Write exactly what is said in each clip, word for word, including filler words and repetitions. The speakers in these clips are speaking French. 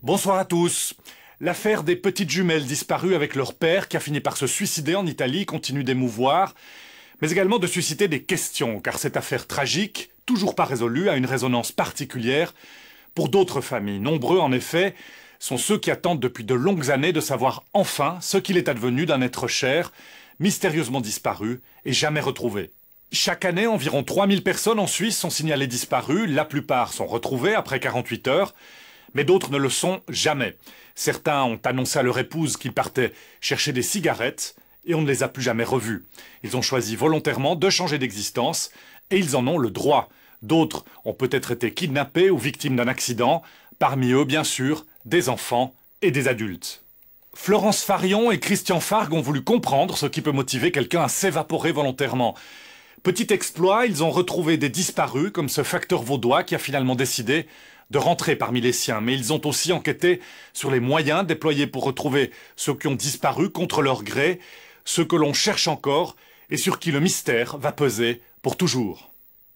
Bonsoir à tous. L'affaire des petites jumelles disparues avec leur père qui a fini par se suicider en Italie continue d'émouvoir, mais également de susciter des questions, car cette affaire tragique, toujours pas résolue, a une résonance particulière pour d'autres familles. Nombreux, en effet, sont ceux qui attendent depuis de longues années de savoir enfin ce qu'il est advenu d'un être cher, mystérieusement disparu et jamais retrouvé. Chaque année, environ trois mille personnes en Suisse sont signalées disparues. La plupart sont retrouvées après quarante-huit heures, mais d'autres ne le sont jamais. Certains ont annoncé à leur épouse qu'ils partaient chercher des cigarettes et on ne les a plus jamais revus. Ils ont choisi volontairement de changer d'existence et ils en ont le droit. D'autres ont peut-être été kidnappés ou victimes d'un accident. Parmi eux, bien sûr, des enfants et des adultes. Florence Farion et Christian Fargue ont voulu comprendre ce qui peut motiver quelqu'un à s'évaporer volontairement. Petit exploit, ils ont retrouvé des disparus, comme ce facteur vaudois qui a finalement décidé de rentrer parmi les siens. Mais ils ont aussi enquêté sur les moyens déployés pour retrouver ceux qui ont disparu contre leur gré, ceux que l'on cherche encore et sur qui le mystère va peser pour toujours.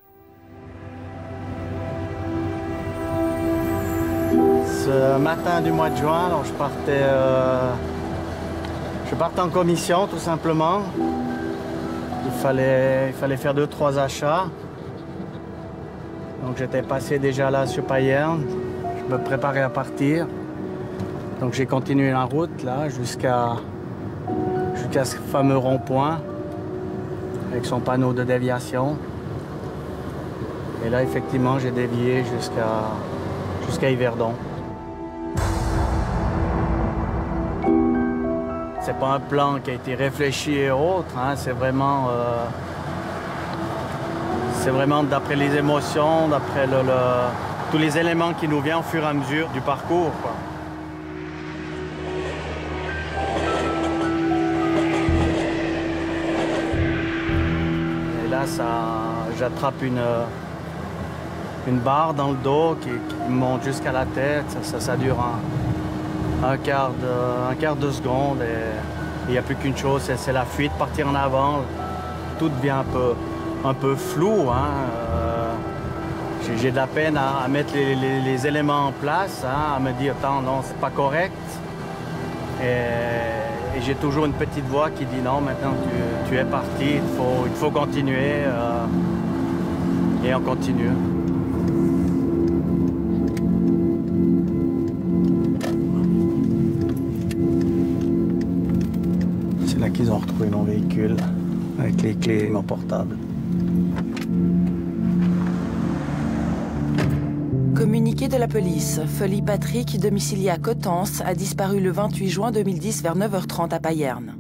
Ce matin du mois de juin, alors je partais, euh, je partais en commission tout simplement. Il fallait, il fallait faire deux, trois achats. Donc j'étais passé déjà là sur Payerne. Je me préparais à partir. Donc j'ai continué la route là jusqu'à jusqu'à ce fameux rond-point avec son panneau de déviation. Et là effectivement j'ai dévié jusqu'à jusqu'à Yverdon. C'est pas un plan qui a été réfléchi et autre, hein. C'est vraiment, euh, c'est vraiment d'après les émotions, d'après le, le, tous les éléments qui nous viennent au fur et à mesure du parcours, quoi. Et là, ça, j'attrape une, une barre dans le dos qui, qui monte jusqu'à la tête. Ça, ça, ça dure un... Un quart, de, un quart de seconde et il n'y a plus qu'une chose, c'est la fuite, partir en avant. Tout devient un peu, un peu flou. Hein. Euh, j'ai de la peine à, à mettre les, les, les éléments en place, hein, à me dire, attends, non, c'est pas correct. Et, et j'ai toujours une petite voix qui dit, non, maintenant tu, tu es parti, il faut, il faut continuer. Euh, et on continue. Qu'ils ont retrouvé mon véhicule avec les clés et mon portable. Communiqué de la police, Folly Patrick, domicilié à Coutances, a disparu le vingt-huit juin deux mille dix vers neuf heures trente à Payerne.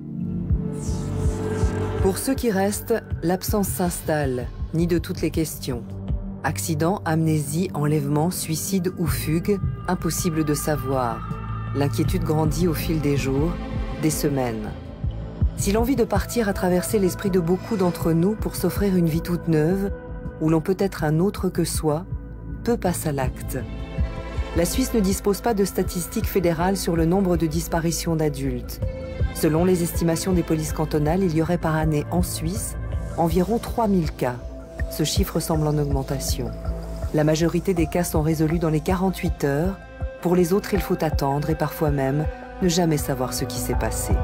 Pour ceux qui restent, l'absence s'installe, ni de toutes les questions. Accident, amnésie, enlèvement, suicide ou fugue, impossible de savoir. L'inquiétude grandit au fil des jours, des semaines. Si l'envie de partir a traversé l'esprit de beaucoup d'entre nous pour s'offrir une vie toute neuve, où l'on peut être un autre que soi, peu passe à l'acte. La Suisse ne dispose pas de statistiques fédérales sur le nombre de disparitions d'adultes. Selon les estimations des polices cantonales, il y aurait par année en Suisse environ trois mille cas. Ce chiffre semble en augmentation. La majorité des cas sont résolus dans les quarante-huit heures. Pour les autres, il faut attendre et parfois même ne jamais savoir ce qui s'est passé.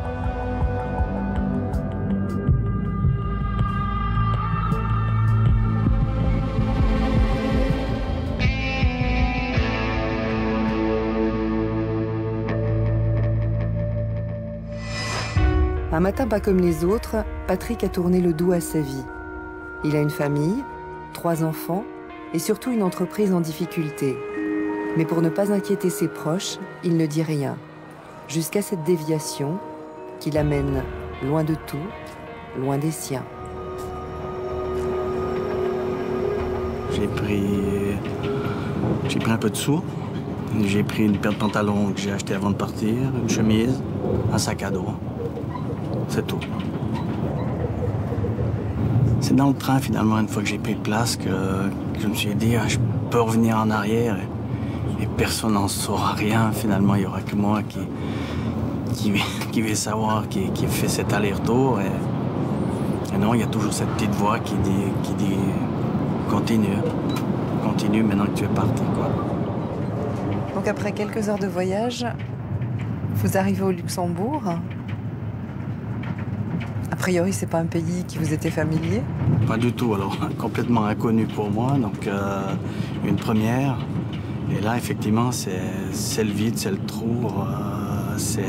Un matin pas comme les autres, Patrick a tourné le dos à sa vie. Il a une famille, trois enfants et surtout une entreprise en difficulté. Mais pour ne pas inquiéter ses proches, il ne dit rien. Jusqu'à cette déviation qui l'amène loin de tout, loin des siens. J'ai pris... J'ai pris un peu de sous. J'ai pris une paire de pantalons que j'ai acheté avant de partir, une chemise, un sac à dos. C'est tout. C'est dans le train, finalement, une fois que j'ai pris place, que, que je me suis dit, ah, je peux revenir en arrière et, et personne n'en saura rien. Finalement, il n'y aura que moi qui, qui, qui vais savoir, qui, qui fait cet aller-retour. Et, et non, il y a toujours cette petite voix qui dit, qui dit continue, continue maintenant que tu es parti, quoi. Donc après quelques heures de voyage, vous arrivez au Luxembourg. A priori, c'est pas un pays qui vous était familier? Pas du tout, alors complètement inconnu pour moi, donc euh, une première. Et là, effectivement, c'est le vide, c'est le trou, euh, c'est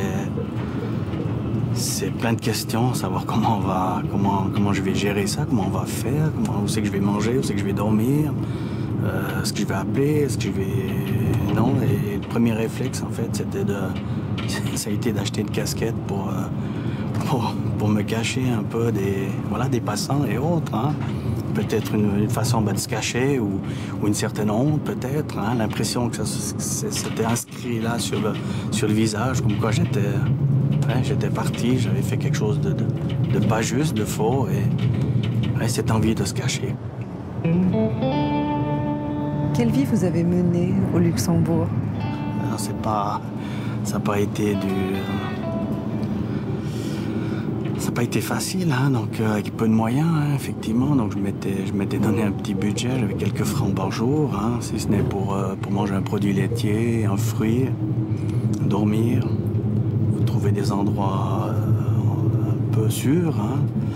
c'est plein de questions, savoir comment on va, comment comment je vais gérer ça, comment on va faire, comment, où c'est que je vais manger, où c'est que je vais dormir, euh, est-ce que je vais appeler, est-ce que je vais non. Et le premier réflexe, en fait, c'était de ça a été d'acheter une casquette pour euh, Pour, pour me cacher un peu des, voilà, des passants et autres. Hein. Peut-être une, une façon ben, de se cacher ou, ou une certaine honte, peut-être. Hein. L'impression que c'était inscrit là sur le, sur le visage, comme quoi j'étais ouais, j'étais parti, j'avais fait quelque chose de, de, de pas juste, de faux, et ouais, cette envie de se cacher. Quelle vie vous avez menée au Luxembourg? C'est pas, ça n'a pas été du... Ça n'a pas été facile, hein, donc euh, avec peu de moyens, hein, effectivement. Donc je m'étais, je m'étais donné un petit budget, j'avais quelques francs par jour, hein, si ce n'est pour, euh, pour manger un produit laitier, un fruit, dormir, trouver des endroits euh, un peu sûrs. Hein.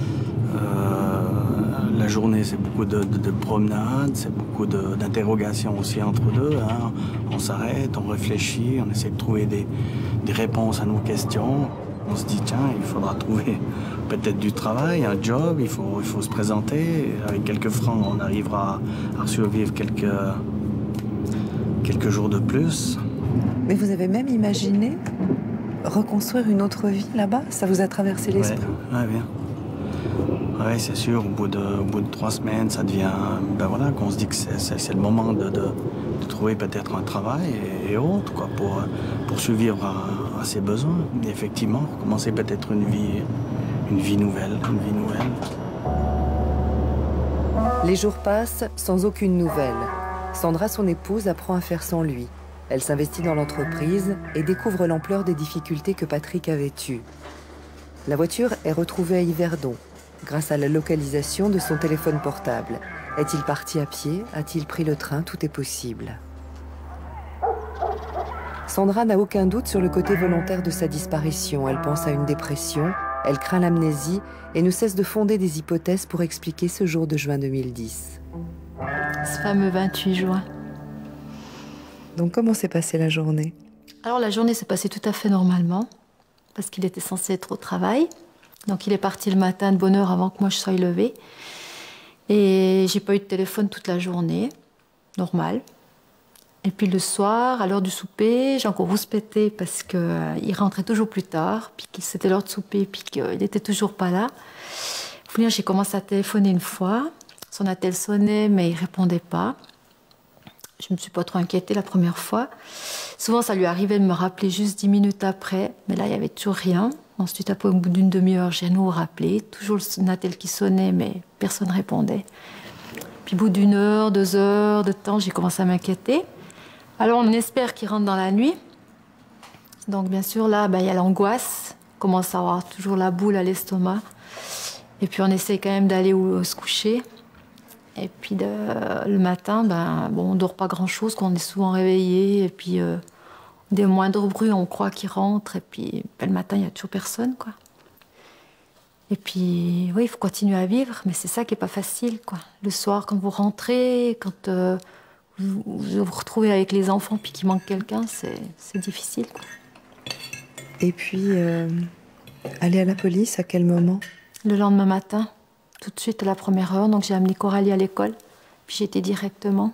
Euh, la journée, c'est beaucoup de, de, de promenades, c'est beaucoup d'interrogations aussi entre deux. Hein. On s'arrête, on réfléchit, on essaie de trouver des, des réponses à nos questions. On se dit, tiens, il faudra trouver peut-être du travail, un job, il faut, il faut se présenter. Avec quelques francs, on arrivera à survivre quelques, quelques jours de plus. Mais vous avez même imaginé reconstruire une autre vie là-bas? Ça vous a traversé l'esprit? Oui, ouais, bien. Oui, c'est sûr, au bout, de, au bout de trois semaines, ça devient... Ben voilà, qu'on se dit que c'est le moment de, de, de trouver peut-être un travail et, et autres, quoi, pour, pour survivre à, à ses besoins. Et effectivement, commencer peut-être une vie, une vie nouvelle, une vie nouvelle. Les jours passent sans aucune nouvelle. Sandra, son épouse, apprend à faire sans lui. Elle s'investit dans l'entreprise et découvre l'ampleur des difficultés que Patrick avait eues. La voiture est retrouvée à Yverdon, grâce à la localisation de son téléphone portable. Est-il parti à pied? A-t-il pris le train? Tout est possible. Sandra n'a aucun doute sur le côté volontaire de sa disparition. Elle pense à une dépression, elle craint l'amnésie et ne cesse de fonder des hypothèses pour expliquer ce jour de juin deux mille dix. Ce fameux vingt-huit juin. Donc comment s'est passée la journée? Alors la journée s'est passée tout à fait normalement, parce qu'il était censé être au travail. Donc il est parti le matin de bonne heure avant que moi je sois levée. Et j'ai pas eu de téléphone toute la journée, normal. Et puis le soir, à l'heure du souper, j'ai encore rouspété parce qu'il euh, rentrait toujours plus tard, puis que c'était l'heure de souper, puis qu'il n'était toujours pas là. J'ai commencé à téléphoner une fois. Son attel sonnait, mais il répondait pas. Je me suis pas trop inquiétée la première fois. Souvent, ça lui arrivait de me rappeler juste dix minutes après, mais là, il y avait toujours rien. Ensuite, après, au bout d'une demi-heure, j'ai à nouveau rappelé. Toujours le attel qui sonnait, mais personne ne répondait. Puis, au bout d'une heure, deux heures de temps, j'ai commencé à m'inquiéter. Alors, on espère qu'il rentre dans la nuit. Donc, bien sûr, là, ben, il y a l'angoisse. On commence à avoir toujours la boule à l'estomac. Et puis, on essaie quand même d'aller se coucher. Et puis, de, le matin, ben, bon, on ne dort pas grand-chose, qu'on est souvent réveillé. Et puis, euh, des moindres bruits, on croit qu'il rentre. Et puis, ben, le matin, il n'y a toujours personne, quoi. Et puis, oui, il faut continuer à vivre, mais c'est ça qui n'est pas facile, quoi. Le soir, quand vous rentrez, quand euh, vous, vous vous retrouvez avec les enfants, puis qu'il manque quelqu'un, c'est difficile, quoi. Et puis, euh, aller à la police, à quel moment? Le lendemain matin, tout de suite à la première heure. Donc j'ai amené Coralie à l'école, puis j'étais directement.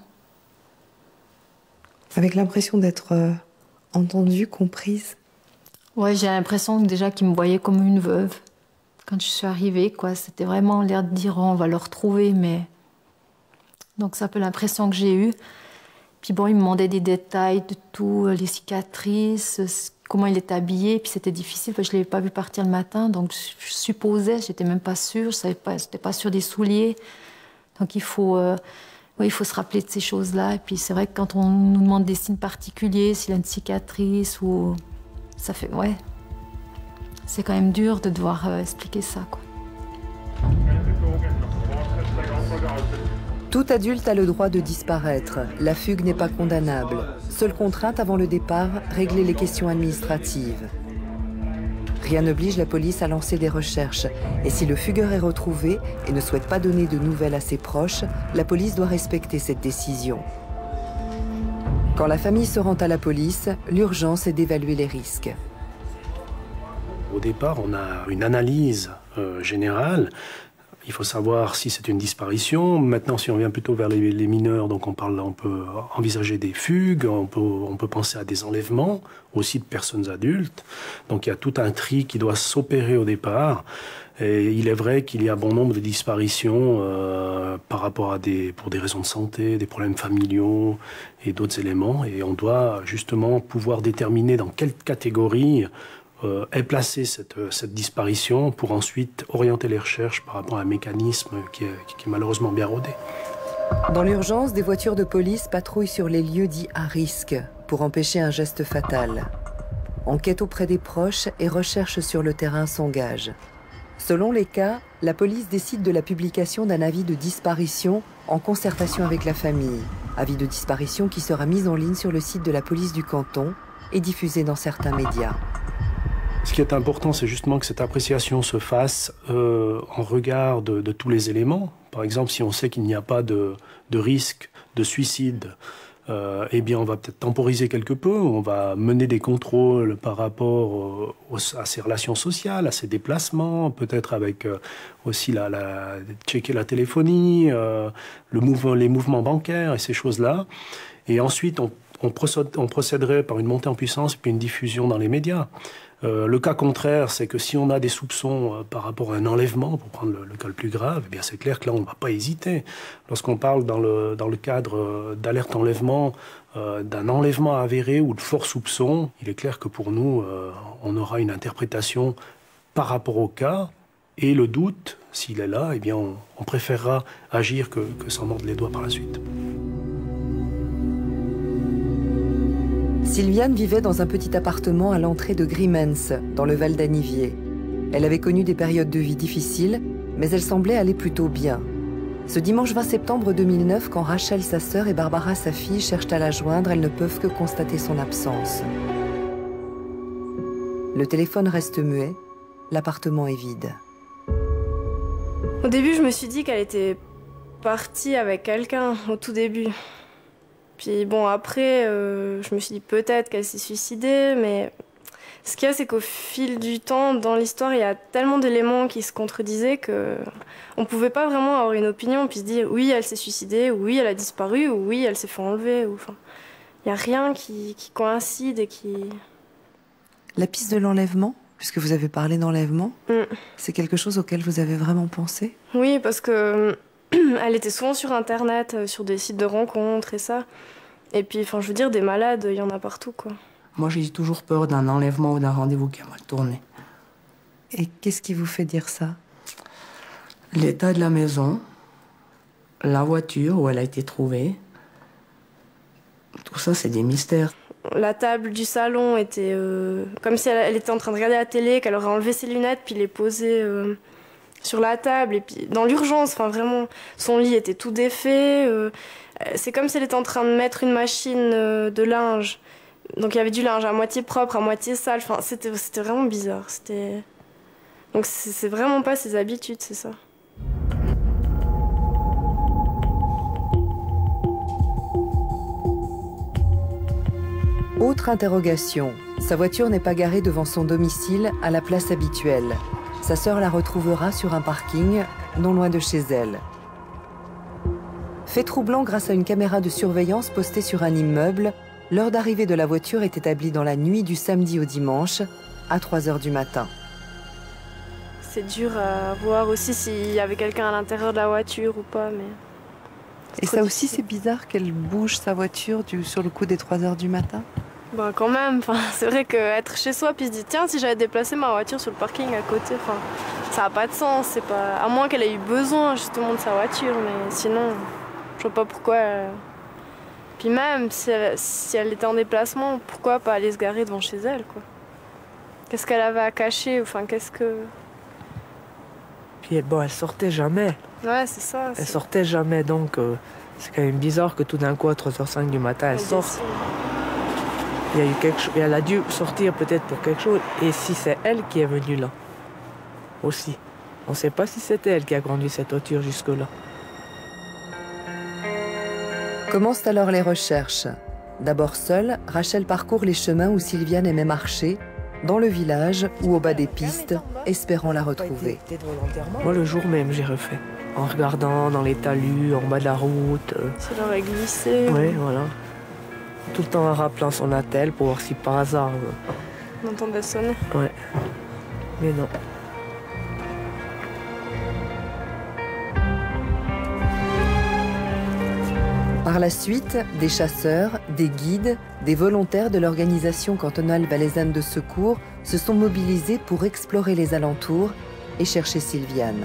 Avec l'impression d'être euh, entendue, comprise? Ouais, j'ai l'impression déjà qu'ils me voyaient comme une veuve. Quand je suis arrivée, quoi, c'était vraiment l'air de dire oh, on va le retrouver, mais... Donc c'est un peu l'impression que j'ai eue. Puis bon, ils me demandaient des détails de tout, les cicatrices, comment il était habillé, puis c'était difficile, parce que je ne l'avais pas vu partir le matin, donc je supposais, j'étais même pas sûre, je savais pas, j'étais pas sûre des souliers. Donc il faut, euh, oui, il faut se rappeler de ces choses-là. Et puis c'est vrai que quand on nous demande des signes particuliers, s'il a une cicatrice ou... Ça fait, ouais, c'est quand même dur de devoir euh, expliquer ça, quoi. Tout adulte a le droit de disparaître. La fugue n'est pas condamnable. Seule contrainte avant le départ, régler les questions administratives. Rien n'oblige la police à lancer des recherches. Et si le fugueur est retrouvé et ne souhaite pas donner de nouvelles à ses proches, la police doit respecter cette décision. Quand la famille se rend à la police, l'urgence est d'évaluer les risques. Au départ, on a une analyse euh, générale. Il faut savoir si c'est une disparition. Maintenant, si on vient plutôt vers les, les mineurs, donc on, parle, on peut envisager des fugues, on peut, on peut penser à des enlèvements, aussi de personnes adultes. Donc il y a tout un tri qui doit s'opérer au départ. Et il est vrai qu'il y a bon nombre de disparitions euh, par rapport à des, pour des raisons de santé, des problèmes familiaux et d'autres éléments. Et on doit justement pouvoir déterminer dans quelle catégorie Euh, est placée cette, cette disparition pour ensuite orienter les recherches par rapport à un mécanisme qui est, qui est malheureusement bien rodé. Dans l'urgence, des voitures de police patrouillent sur les lieux dits à risque pour empêcher un geste fatal. Enquête auprès des proches et recherche sur le terrain s'engagent. Selon les cas, la police décide de la publication d'un avis de disparition en concertation avec la famille. Avis de disparition qui sera mis en ligne sur le site de la police du canton et diffusé dans certains médias. Ce qui est important, c'est justement que cette appréciation se fasse euh, en regard de, de tous les éléments. Par exemple, si on sait qu'il n'y a pas de, de risque de suicide, euh, eh bien, on va peut-être temporiser quelque peu. On va mener des contrôles par rapport aux, à ses relations sociales, à ses déplacements, peut-être avec euh, aussi la, la, checker la téléphonie, euh, le mouvement, les mouvements bancaires et ces choses-là. Et ensuite, on, on, procède, on procéderait par une montée en puissance et puis une diffusion dans les médias. Euh, le cas contraire, c'est que si on a des soupçons euh, par rapport à un enlèvement, pour prendre le, le cas le plus grave, eh bien c'est clair que là, on ne va pas hésiter. Lorsqu'on parle dans le, dans le cadre euh, d'alerte enlèvement, euh, d'un enlèvement avéré ou de fort soupçon, il est clair que pour nous, euh, on aura une interprétation par rapport au cas, et le doute, s'il est là, eh bien on, on préférera agir que, que s'en mordre les doigts par la suite. Sylviane vivait dans un petit appartement à l'entrée de Grimmens, dans le Val d'Anivier. Elle avait connu des périodes de vie difficiles, mais elle semblait aller plutôt bien. Ce dimanche vingt septembre deux mille neuf, quand Rachel, sa sœur, et Barbara, sa fille, cherchent à la joindre, elles ne peuvent que constater son absence. Le téléphone reste muet, l'appartement est vide. Au début, je me suis dit qu'elle était partie avec quelqu'un, au tout début. Puis bon, après, euh, je me suis dit peut-être qu'elle s'est suicidée, mais ce qu'il y a, c'est qu'au fil du temps, dans l'histoire, il y a tellement d'éléments qui se contredisaient qu'on ne pouvait pas vraiment avoir une opinion, puis se dire oui, elle s'est suicidée, ou oui, elle a disparu, ou oui, elle s'est fait enlever. Ou, enfin, il n'y a rien qui, qui coïncide et qui... La piste de l'enlèvement, puisque vous avez parlé d'enlèvement, mm. c'est quelque chose auquel vous avez vraiment pensé? Oui, parce que... Elle était souvent sur Internet, sur des sites de rencontres et ça. Et puis, enfin, je veux dire, des malades, il y en a partout, quoi. Moi, j'ai toujours peur d'un enlèvement ou d'un rendez-vous qui a mal tourné. Et qu'est-ce qui vous fait dire ça? L'état de la maison, la voiture où elle a été trouvée, tout ça, c'est des mystères. La table du salon était euh, comme si elle, elle était en train de regarder la télé, qu'elle aurait enlevé ses lunettes, puis les posées... Euh, sur la table, et puis dans l'urgence, enfin vraiment, son lit était tout défait. Euh, c'est comme si elle était en train de mettre une machine euh, de linge. Donc il y avait du linge à moitié propre, à moitié sale. Enfin, c'était, c'était vraiment bizarre. C'était... Donc c'est, c'est vraiment pas ses habitudes, c'est ça. Autre interrogation. Sa voiture n'est pas garée devant son domicile à la place habituelle. Sa sœur la retrouvera sur un parking, non loin de chez elle. Fait troublant grâce à une caméra de surveillance postée sur un immeuble, l'heure d'arrivée de la voiture est établie dans la nuit du samedi au dimanche, à trois heures du matin. C'est dur à voir aussi s'il y avait quelqu'un à l'intérieur de la voiture ou pas, mais... Et ça aussi, c'est bizarre qu'elle bouge sa voiture du, sur le coup des trois heures du matin? Ben quand même, enfin, c'est vrai qu'être chez soi puis se dire tiens si j'avais déplacé ma voiture sur le parking à côté, enfin, ça n'a pas de sens, c'est pas... à moins qu'elle ait eu besoin justement de sa voiture, mais sinon je vois pas pourquoi. Elle... Puis même si elle, si elle était en déplacement, pourquoi pas aller se garer devant chez elle, quoi. Qu'est-ce qu'elle avait à cacher, enfin qu'est-ce que... Puis bon, elle sortait jamais. Ouais, c'est ça. Elle sortait jamais, donc euh, c'est quand même bizarre que tout d'un coup, à trois heures cinq du matin, elle sorte. Il y a eu quelque chose, elle a dû sortir peut-être pour quelque chose. Et si c'est elle qui est venue là, aussi. On ne sait pas si c'était elle qui a conduit cette voiture jusque-là. Commencent alors les recherches. D'abord seule, Rachel parcourt les chemins où Sylviane aimait marcher, dans le village ou au bas des pistes, espérant la retrouver. Moi, le jour même, j'ai refait. En regardant dans les talus, en bas de la route. Euh... Ça leur a glissé. Oui, voilà. Tout le temps en rappelant son attel pour voir si par hasard... Euh... On entendait sonner. Ouais. Mais non. Par la suite, des chasseurs, des guides, des volontaires de l'organisation cantonale valaisanne de secours se sont mobilisés pour explorer les alentours et chercher Sylviane.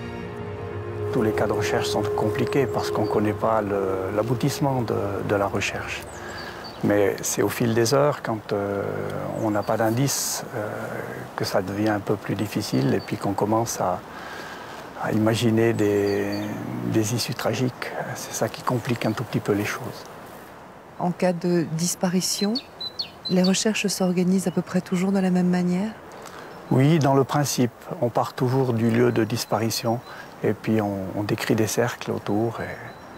Tous les cas de recherche sont compliqués parce qu'on ne connaît pas l'aboutissement de, de la recherche. Mais c'est au fil des heures, quand euh, on n'a pas d'indices, euh, que ça devient un peu plus difficile et puis qu'on commence à, à imaginer des, des issues tragiques. C'est ça qui complique un tout petit peu les choses. En cas de disparition, les recherches s'organisent à peu près toujours de la même manière? Oui, dans le principe. On part toujours du lieu de disparition et puis on, on décrit des cercles autour et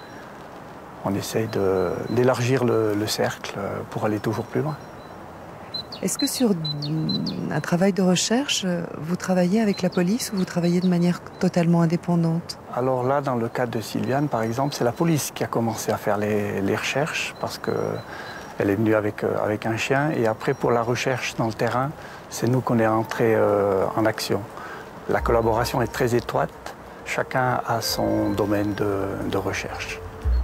on essaye d'élargir le, le cercle pour aller toujours plus loin. Est-ce que sur un travail de recherche, vous travaillez avec la police ou vous travaillez de manière totalement indépendante? Alors là, dans le cas de Sylviane, par exemple, c'est la police qui a commencé à faire les, les recherches parce qu'elle est venue avec, avec un chien. Et après, pour la recherche dans le terrain, c'est nous qu'on est entrés euh, en action. La collaboration est très étroite. Chacun a son domaine de, de recherche.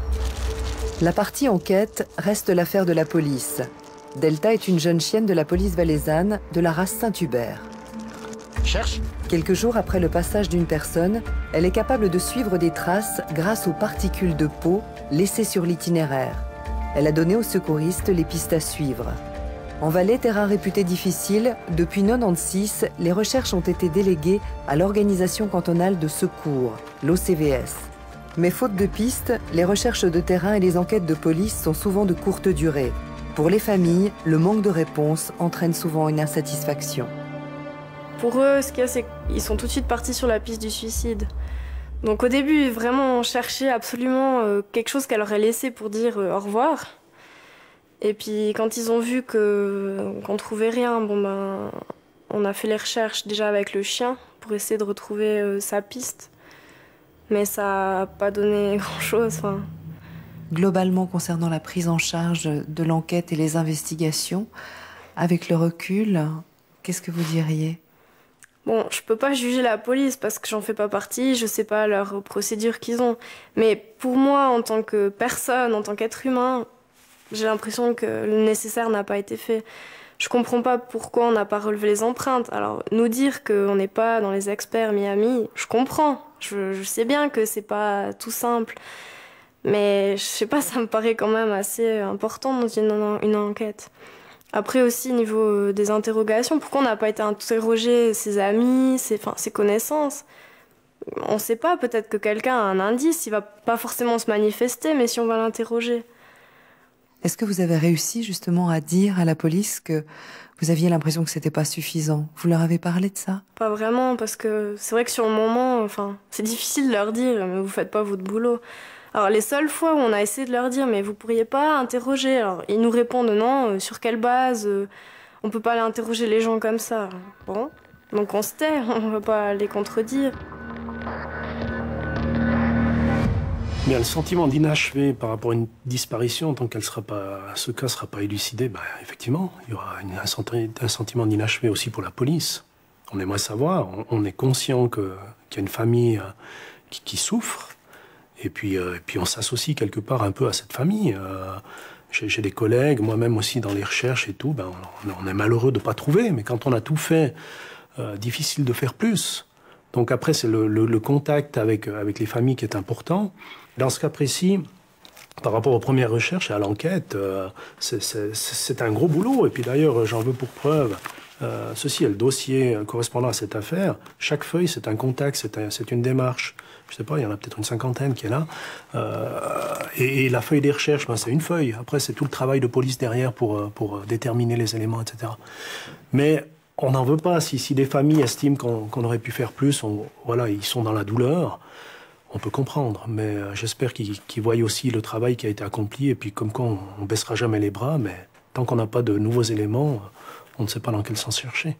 La partie enquête reste l'affaire de la police. Delta est une jeune chienne de la police valaisanne de la race Saint-Hubert. Cherche. Quelques jours après le passage d'une personne, elle est capable de suivre des traces grâce aux particules de peau laissées sur l'itinéraire. Elle a donné aux secouristes les pistes à suivre. En Valais, terrain réputé difficile, depuis mille neuf cent quatre-vingt-seize, les recherches ont été déléguées à l'Organisation cantonale de secours, l'O C V S. Mais faute de pistes, les recherches de terrain et les enquêtes de police sont souvent de courte durée. Pour les familles, le manque de réponse entraîne souvent une insatisfaction. Pour eux, ce qu'il y a, c'est qu'ils sont tout de suite partis sur la piste du suicide. Donc au début, vraiment, on cherchait absolument euh, quelque chose qu'elle aurait laissé pour dire euh, au revoir. Et puis quand ils ont vu que, qu'on trouvait rien, bon ben, on a fait les recherches déjà avec le chien pour essayer de retrouver euh, sa piste. Mais ça n'a pas donné grand-chose. Enfin. Globalement, concernant la prise en charge de l'enquête et les investigations, avec le recul, qu'est-ce que vous diriez? Bon, je peux pas juger la police parce que j'en fais pas partie, je sais pas leurs procédures qu'ils ont. Mais pour moi, en tant que personne, en tant qu'être humain, j'ai l'impression que le nécessaire n'a pas été fait. Je comprends pas pourquoi on n'a pas relevé les empreintes. Alors, nous dire qu'on n'est pas dans les experts Miami, je comprends. Je, je sais bien que c'est pas tout simple. Mais je sais pas, ça me paraît quand même assez important dans une, une enquête. Après aussi, niveau des interrogations, pourquoi on n'a pas été interroger ses amis, ses, enfin, ses connaissances? On sait pas, peut-être que quelqu'un a un indice, il va pas forcément se manifester, mais si on va l'interroger. Est-ce que vous avez réussi justement à dire à la police que vous aviez l'impression que c'était pas suffisant? Vous leur avez parlé de ça? Pas vraiment, parce que c'est vrai que sur le moment, enfin, c'est difficile de leur dire, mais vous faites pas votre boulot. Alors les seules fois où on a essayé de leur dire, mais vous pourriez pas interroger, alors ils nous répondent non, euh, sur quelle base, euh, on peut pas aller interroger les gens comme ça. Bon, donc on se tait, on va pas les contredire. Mais le sentiment d'inachevé par rapport à une disparition, tant qu'elle sera pas, ce cas ne sera pas élucidé, bah, effectivement, il y aura une, un, senti, un sentiment d'inachevé aussi pour la police. On aimerait savoir, on, on est conscient que, qu'il y a une famille euh, qui, qui souffre, et puis, euh, et puis on s'associe quelque part un peu à cette famille. Euh, j'ai, j'ai des collègues, moi-même aussi dans les recherches et tout, ben, on, on est malheureux de ne pas trouver, mais quand on a tout fait, euh, difficile de faire plus. Donc après, c'est le, le, le contact avec, avec les familles qui est important. Dans ce cas précis, par rapport aux premières recherches et à l'enquête, euh, c'est, c'est, c'est un gros boulot. Et puis d'ailleurs, j'en veux pour preuve Euh, ceci est le dossier correspondant à cette affaire. Chaque feuille, c'est un contact, c'est un, c'est une démarche. Je ne sais pas, il y en a peut-être une cinquantaine qui est là. Euh, et, et la feuille des recherches, ben, c'est une feuille. Après, c'est tout le travail de police derrière pour, pour déterminer les éléments, et cetera. Mais on n'en veut pas. Si, si des familles estiment qu'on qu'on aurait pu faire plus, on, voilà, ils sont dans la douleur, on peut comprendre. Mais euh, j'espère qu'ils qu'ils voient aussi le travail qui a été accompli. Et puis, comme quoi, on ne baissera jamais les bras. Mais tant qu'on n'a pas de nouveaux éléments, on ne sait pas dans quel sens chercher.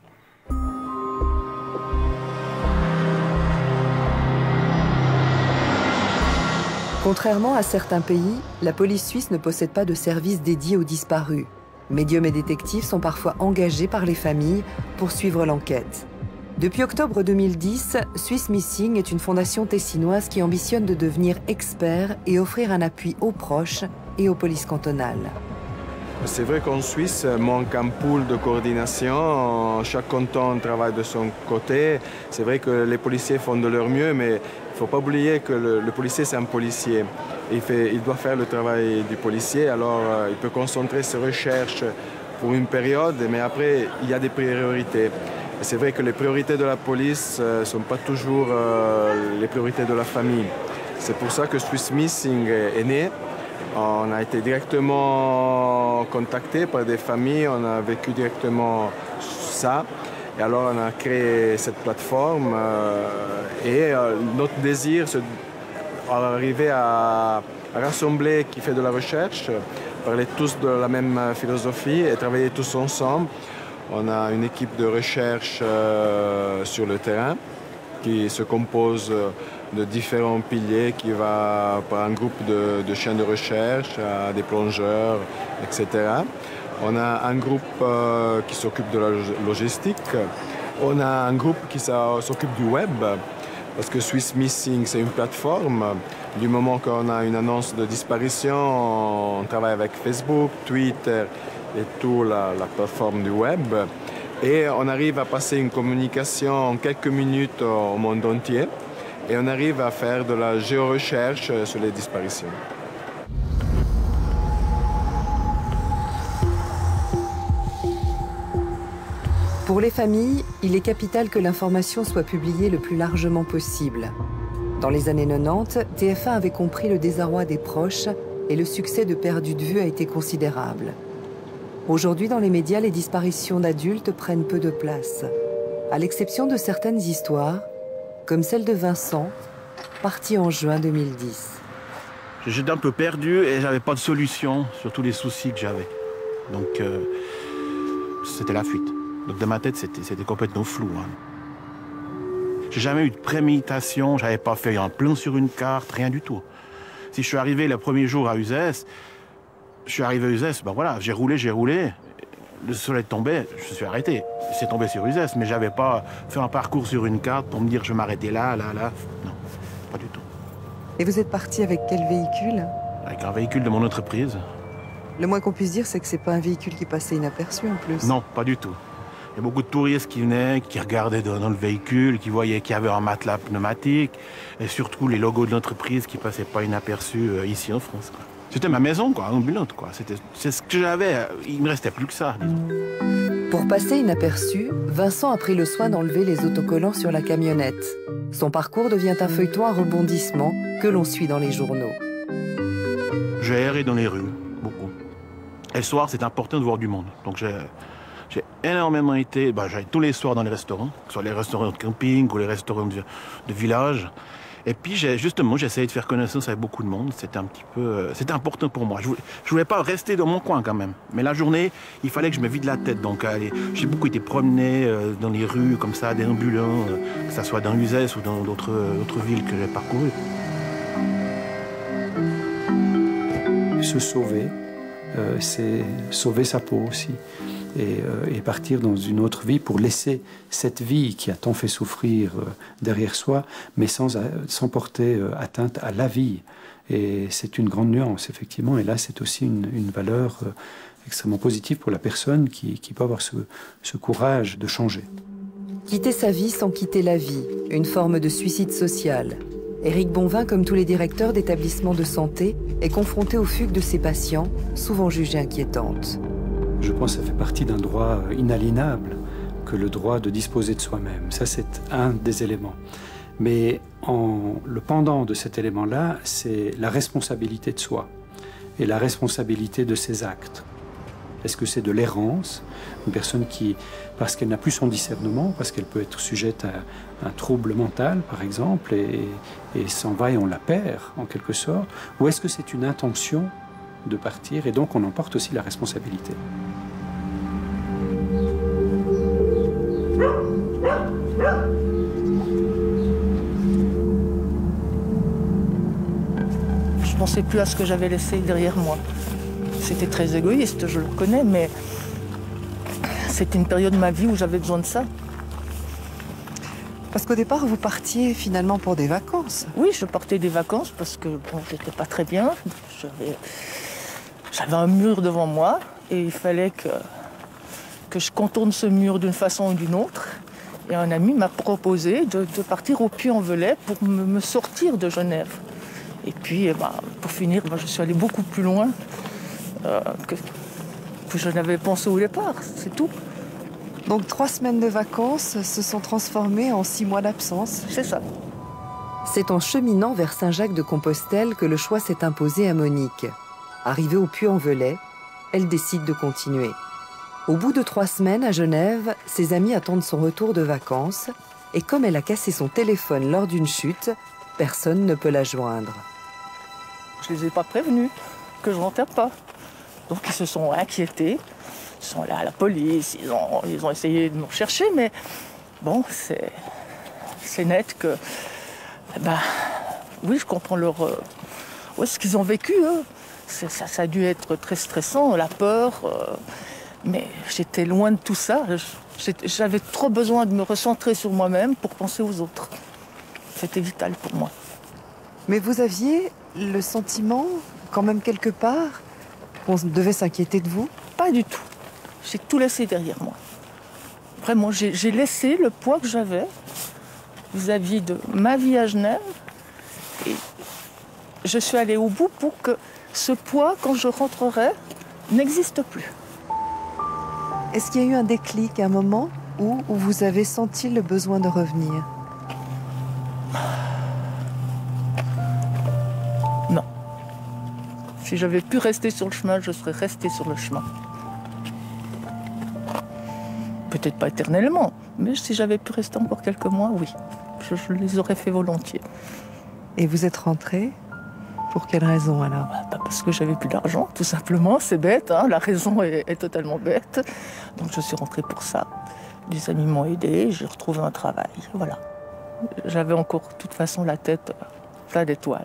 Contrairement à certains pays, la police suisse ne possède pas de service dédié aux disparus. Médiums et détectives sont parfois engagés par les familles pour suivre l'enquête. Depuis octobre deux mille dix, Swiss Missing est une fondation tessinoise qui ambitionne de devenir expert et offrir un appui aux proches et aux polices cantonales. C'est vrai qu'en Suisse, il manque un pool de coordination. Chaque canton travaille de son côté. C'est vrai que les policiers font de leur mieux, mais il ne faut pas oublier que le, le policier, c'est un policier. Il, fait, il doit faire le travail du policier, alors euh, il peut concentrer ses recherches pour une période, mais après, il y a des priorités. C'est vrai que les priorités de la police ne euh, sont pas toujours euh, les priorités de la famille. C'est pour ça que Swiss Missing est né. On a été directement contacté par des familles, on a vécu directement ça. Et alors on a créé cette plateforme euh, et euh, notre désir, c'est d'arriver à, à rassembler qui fait de la recherche, parler tous de la même philosophie et travailler tous ensemble. On a une équipe de recherche euh, sur le terrain qui se compose de différents piliers qui va par un groupe de, de chiens de recherche, à des plongeurs, et cetera. On a un groupe euh, qui s'occupe de la logistique. On a un groupe qui s'occupe du web, parce que Swiss Missing, c'est une plateforme. Du moment qu'on a une annonce de disparition, on travaille avec Facebook, Twitter et toute la, la plateforme du web. Et on arrive à passer une communication en quelques minutes au monde entier. Et on arrive à faire de la géorecherche sur les disparitions. Pour les familles, il est capital que l'information soit publiée le plus largement possible. Dans les années quatre-vingt-dix, T F un avait compris le désarroi des proches et le succès de Perdu de vue a été considérable. Aujourd'hui, dans les médias, les disparitions d'adultes prennent peu de place, à l'exception de certaines histoires, comme celle de Vincent, parti en juin deux mille dix. J'étais un peu perdu et j'avais pas de solution sur tous les soucis que j'avais. Donc, euh, c'était la fuite. Donc, dans ma tête, c'était complètement flou. Hein. J'ai jamais eu de préméditation, j'avais pas fait un plan sur une carte, rien du tout. Si je suis arrivé le premier jour à Uzès, je suis arrivé à Uzès, ben voilà, j'ai roulé, j'ai roulé. Le soleil tombait, je suis arrêté. C'est tombé sur Uzès, mais j'avais pas fait un parcours sur une carte pour me dire je m'arrêtais là, là, là. Non, pas du tout. Et vous êtes parti avec quel véhicule? Avec un véhicule de mon entreprise. Le moins qu'on puisse dire, c'est que c'est pas un véhicule qui passait inaperçu en plus. Non, pas du tout. Il y a beaucoup de touristes qui venaient, qui regardaient dans le véhicule, qui voyaient qu'il y avait un matelas pneumatique, et surtout les logos de l'entreprise qui passaient pas inaperçus euh, ici en France. C'était ma maison, quoi, ambulante, quoi. C'est ce que j'avais. Il me restait plus que ça, disons. Pour passer inaperçu, Vincent a pris le soin d'enlever les autocollants sur la camionnette. Son parcours devient un feuilleton à rebondissement que l'on suit dans les journaux. J'ai erré dans les rues, beaucoup. Et le soir, c'est important de voir du monde. Donc j'ai énormément été, bah, j'allais tous les soirs dans les restaurants, que ce soit les restaurants de camping ou les restaurants de, de village. Et puis, justement, j'essayais de faire connaissance avec beaucoup de monde. C'était un petit peu... Euh, c'était important pour moi. Je voulais, je voulais pas rester dans mon coin, quand même. Mais la journée, il fallait que je me vide la tête. Donc, j'ai beaucoup été promené euh, dans les rues, comme ça, déambulant, euh, que ce soit dans Uzès ou dans d'autres euh, villes que j'ai parcourues. Se sauver, euh, c'est sauver sa peau aussi. Et, euh, et partir dans une autre vie pour laisser cette vie qui a tant fait souffrir euh, derrière soi, mais sans, sans porter euh, atteinte à la vie. Et c'est une grande nuance, effectivement. Et là, c'est aussi une, une valeur euh, extrêmement positive pour la personne qui, qui peut avoir ce, ce courage de changer. Quitter sa vie sans quitter la vie, une forme de suicide social. Éric Bonvin, comme tous les directeurs d'établissements de santé, est confronté aux fugues de ses patients, souvent jugées inquiétantes. Je pense que ça fait partie d'un droit inaliénable que le droit de disposer de soi-même. Ça, c'est un des éléments. Mais en, le pendant de cet élément-là, c'est la responsabilité de soi et la responsabilité de ses actes. Est-ce que c'est de l'errance? Une personne qui, parce qu'elle n'a plus son discernement, parce qu'elle peut être sujette à un trouble mental, par exemple, et, et s'en va et on la perd, en quelque sorte? Ou est-ce que c'est une intention de partir et donc on en porte aussi la responsabilité? Je ne pensais plus à ce que j'avais laissé derrière moi. C'était très égoïste, je le connais, mais c'était une période de ma vie où j'avais besoin de ça. Parce qu'au départ, vous partiez finalement pour des vacances. Oui, je partais des vacances parce que bon, j'étais pas très bien. J'avais, j'avais un mur devant moi et il fallait que, que je contourne ce mur d'une façon ou d'une autre. Et un ami m'a proposé de, de partir au Puy-en-Velay pour me, me sortir de Genève. Et puis, eh ben, pour finir, ben, je suis allée beaucoup plus loin euh, que, que je n'avais pensé au départ, c'est tout. Donc trois semaines de vacances se sont transformées en six mois d'absence. C'est ça. C'est en cheminant vers Saint-Jacques-de-Compostelle que le choix s'est imposé à Monique. Arrivée au Puy-en-Velay, elle décide de continuer. Au bout de trois semaines à Genève, ses amis attendent son retour de vacances et comme elle a cassé son téléphone lors d'une chute, personne ne peut la joindre. Je ne les ai pas prévenus que je ne rentrais pas. Donc ils se sont inquiétés. Ils sont là à la police, ils ont, ils ont essayé de me rechercher, mais bon, c'est, c'est net que... Ben, oui, je comprends leur... Euh, ouais, ce qu'ils ont vécu, eux. C'est, ça, ça a dû être très stressant, la peur. Euh, mais j'étais loin de tout ça. J'avais trop besoin de me recentrer sur moi-même pour penser aux autres. C'était vital pour moi. Mais vous aviez le sentiment, quand même quelque part, qu'on devait s'inquiéter de vous? Pas du tout. J'ai tout laissé derrière moi. Vraiment, j'ai, j'ai laissé le poids que j'avais vis-à-vis de ma vie à Genève. Et je suis allée au bout pour que ce poids, quand je rentrerai, n'existe plus. Est-ce qu'il y a eu un déclic, un moment où, où vous avez senti le besoin de revenir? Non. Si j'avais pu rester sur le chemin, je serais restée sur le chemin. Peut-être pas éternellement, mais si j'avais pu rester encore quelques mois, oui. Je, je les aurais fait volontiers. Et vous êtes rentrée? Pour quelle raison alors? Bah, parce que j'avais plus d'argent, tout simplement. C'est bête, hein, la raison est, est totalement bête. Donc je suis rentrée pour ça. Des amis m'ont aidé, j'ai retrouvé un travail. Voilà. J'avais encore, de toute façon, la tête pleine d'étoiles.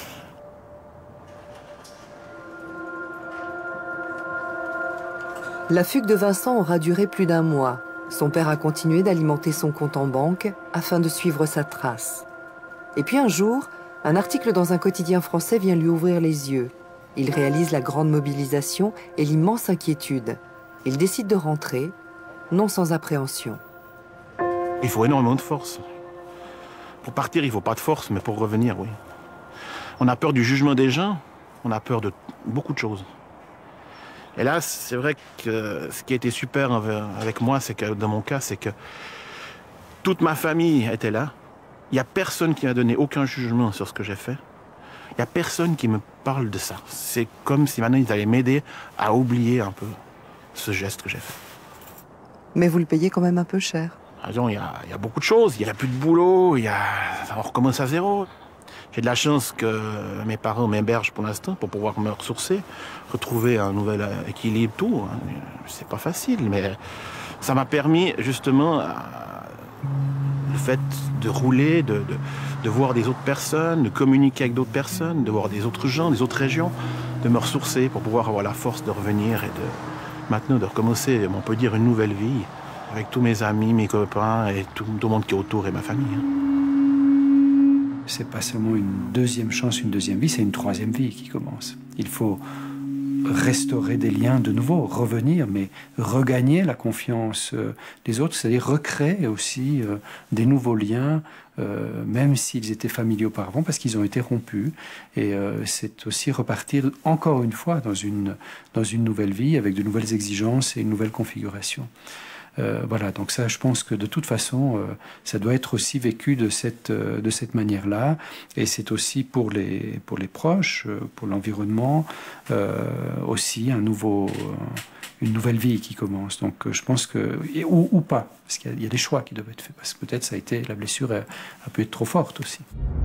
La fugue de Vincent aura duré plus d'un mois. Son père a continué d'alimenter son compte en banque afin de suivre sa trace. Et puis un jour, un article dans un quotidien français vient lui ouvrir les yeux. Il réalise la grande mobilisation et l'immense inquiétude. Il décide de rentrer, non sans appréhension. Il faut énormément de force. Pour partir, il ne faut pas de force, mais pour revenir, oui. On a peur du jugement des gens, on a peur de beaucoup de choses. Et là, c'est vrai que ce qui a été super avec moi, c'est que dans mon cas, c'est que toute ma famille était là. Il n'y a personne qui m'a donné aucun jugement sur ce que j'ai fait. Il n'y a personne qui me parle de ça. C'est comme si maintenant ils allaient m'aider à oublier un peu ce geste que j'ai fait. Mais vous le payez quand même un peu cher. Il y a, il y a beaucoup de choses. Il n'y a plus de boulot. Il y a... On recommence à zéro. J'ai de la chance que mes parents m'hébergent pour l'instant pour pouvoir me ressourcer, retrouver un nouvel équilibre, tout. C'est pas facile, mais ça m'a permis justement le fait de rouler, de, de, de voir des autres personnes, de communiquer avec d'autres personnes, de voir des autres gens, des autres régions, de me ressourcer pour pouvoir avoir la force de revenir et de maintenant de recommencer, on peut dire, une nouvelle vie avec tous mes amis, mes copains et tout, tout le monde qui est autour et ma famille. C'est pas seulement une deuxième chance, une deuxième vie, c'est une troisième vie qui commence. Il faut restaurer des liens de nouveau, revenir, mais regagner la confiance des autres, c'est-à-dire recréer aussi euh, des nouveaux liens, euh, même s'ils étaient familiers auparavant, parce qu'ils ont été rompus. Et euh, c'est aussi repartir encore une fois dans une, dans une nouvelle vie, avec de nouvelles exigences et une nouvelle configuration. Euh, voilà, donc ça, je pense que de toute façon, euh, ça doit être aussi vécu de cette, euh, de cette manière-là. Et c'est aussi pour les, pour les proches, euh, pour l'environnement, euh, aussi un nouveau, euh, une nouvelle vie qui commence. Donc euh, je pense que... Et, ou, ou pas, parce qu'il y, y a des choix qui doivent être faits. Parce que peut-être ça a été, la blessure a, a pu être trop forte aussi.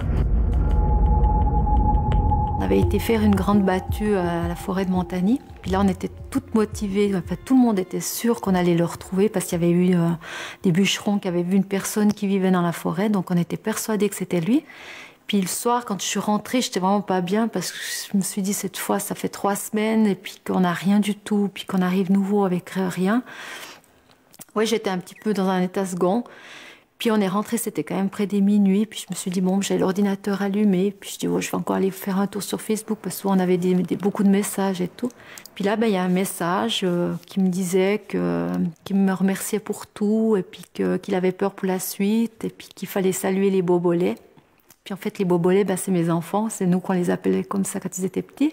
On avait été faire une grande battue à la forêt de Montagny. Puis là, on était toutes motivées. Enfin, tout le monde était sûr qu'on allait le retrouver parce qu'il y avait eu euh, des bûcherons qui avaient vu une personne qui vivait dans la forêt. Donc, on était persuadés que c'était lui. Puis le soir, quand je suis rentrée, j'étais vraiment pas bien parce que je me suis dit, cette fois, ça fait trois semaines et puis qu'on n'a rien du tout, puis qu'on arrive nouveau avec rien. Oui, j'étais un petit peu dans un état second. Puis on est rentré, c'était quand même près des minuit. Puis je me suis dit, bon, j'ai l'ordinateur allumé. Puis je dis, oh, je vais encore aller faire un tour sur Facebook parce qu'on avait des, des, beaucoup de messages et tout. Puis là, ben, il y a un message euh, qui me disait que, qu'il me remerciait pour tout et puis que, qu'il avait peur pour la suite et puis qu'il fallait saluer les bobolets. Puis en fait, les bobolets, ben, c'est mes enfants. C'est nous qu'on les appelait comme ça quand ils étaient petits.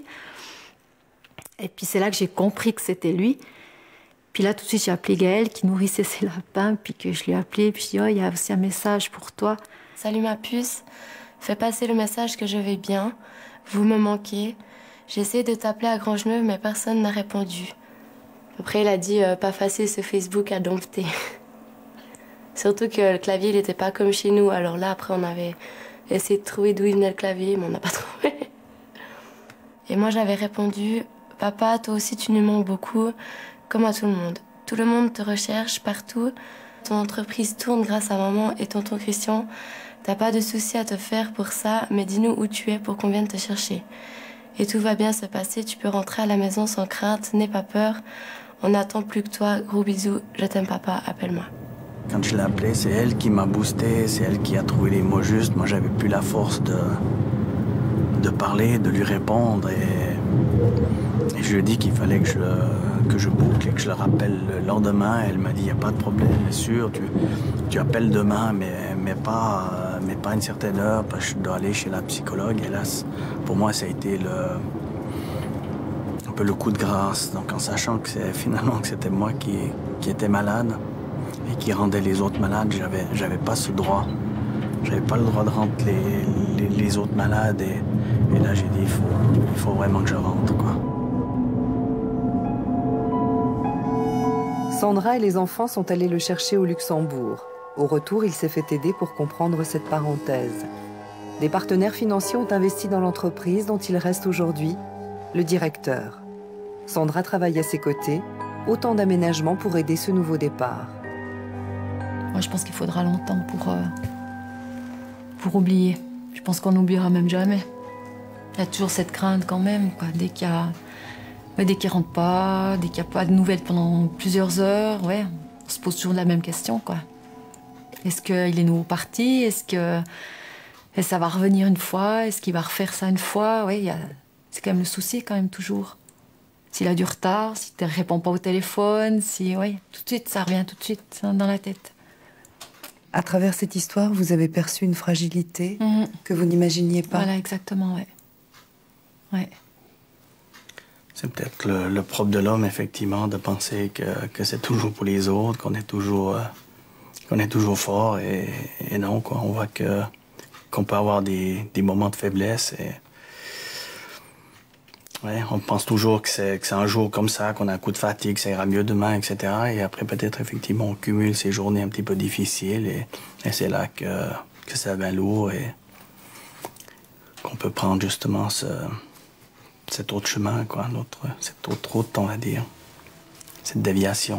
Et puis c'est là que j'ai compris que c'était lui. Puis là, tout de suite, j'ai appelé Gaëlle qui nourrissait ses lapins, puis que je lui ai appelé, puis je dis, oh, il y a aussi un message pour toi. Salut ma puce, fais passer le message que je vais bien, vous me manquez. J'ai essayé de t'appeler à Grangeneuve, mais personne n'a répondu. Après, il a dit, euh, pas facile ce Facebook à dompter. Surtout que le clavier, il n'était pas comme chez nous, alors là, après, on avait essayé de trouver d'où il venait le clavier, mais on n'a pas trouvé. Et moi, j'avais répondu, papa, toi aussi, tu nous manques beaucoup. Comme à tout le monde. Tout le monde te recherche partout. Ton entreprise tourne grâce à maman et tonton Christian. T'as pas de soucis à te faire pour ça, mais dis-nous où tu es pour qu'on vienne te chercher. Et tout va bien se passer, tu peux rentrer à la maison sans crainte, n'aie pas peur. On n'attend plus que toi. Gros bisous, je t'aime papa, appelle-moi. Quand je l'ai appelée, c'est elle qui m'a boosté, c'est elle qui a trouvé les mots justes. Moi, j'avais plus la force de, de parler, de lui répondre. Et, et je lui ai dit qu'il fallait que je le... que je boucle et que je le rappelle le lendemain. Elle m'a dit, il n'y a pas de problème, bien sûr, tu, tu appelles demain, mais, mais, pas, mais pas à une certaine heure, parce que je dois aller chez la psychologue. Et là, pour moi, ça a été le, un peu le coup de grâce. Donc, en sachant que c'est finalement que c'était moi qui, qui était malade et qui rendait les autres malades, j'avais, j'avais pas ce droit. J'avais pas le droit de rendre les, les, les autres malades. Et, et là, j'ai dit, il faut, il faut vraiment que je rentre, quoi. Sandra et les enfants sont allés le chercher au Luxembourg. Au retour, il s'est fait aider pour comprendre cette parenthèse. Des partenaires financiers ont investi dans l'entreprise dont il reste aujourd'hui le directeur. Sandra travaille à ses côtés, autant d'aménagements pour aider ce nouveau départ. Moi, je pense qu'il faudra longtemps pour, euh, pour oublier. Je pense qu'on n'oubliera même jamais. Il y a toujours cette crainte quand même, quoi. Dès qu'il y a... Dès qu'il ne rentre pas, dès qu'il n'y a pas de nouvelles pendant plusieurs heures, ouais, on se pose toujours la même question, quoi. Est-ce qu'il est nouveau parti? Est-ce que, est-ce que ça va revenir une fois? Est-ce qu'il va refaire ça une fois? Ouais, a... c'est quand même le souci, quand même, toujours. S'il a du retard, s'il ne répond pas au téléphone, si... Ouais, tout de suite, ça revient tout de suite dans la tête. À travers cette histoire, vous avez perçu une fragilité mmh. que vous n'imaginiez pas. Voilà, exactement, ouais. Ouais. C'est peut-être le, le propre de l'homme, effectivement, de penser que, que c'est toujours pour les autres, qu'on est toujours, euh, qu'on est toujours fort. Et, et non, quoi. On voit que, qu'on peut avoir des, des moments de faiblesse. Et, ouais, on pense toujours que c'est, que c'est un jour comme ça, qu'on a un coup de fatigue, ça ira mieux demain, et cetera. Et après, peut-être, effectivement, on cumule ces journées un petit peu difficiles. Et, et c'est là que, que ça devient lourd et qu'on peut prendre justement ce... cet autre chemin, quoi, l'autre, cette autre route, on va dire, cette déviation.